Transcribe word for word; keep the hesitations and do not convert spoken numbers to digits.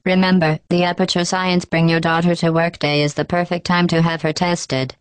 Remember, the Aperture Science Bring Your Daughter to Work Day is the perfect time to have her tested.